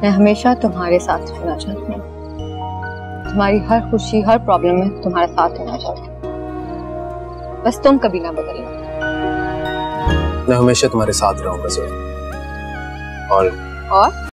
मैं हमेशा तुम्हारे साथ रहना चाहती हूँ। तुम्हारी हर खुशी, हर प्रॉब्लम में तुम्हारा साथ रहना चाहती हूँ। बस तुम कभी ना बदलना। मैं हमेशा तुम्हारे साथ रहूंगा ज़ोया। और